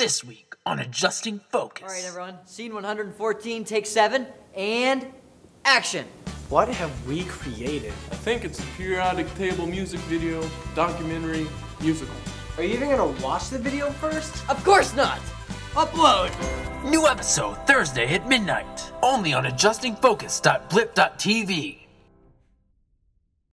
This week on Adjusting Focus. All right, everyone. Scene 114, take 7, and action. What have we created? I think it's a periodic table music video, documentary, musical. Are you even gonna watch the video first? Of course not. Upload! New episode Thursday at midnight. Only on adjustingfocus.blip.tv.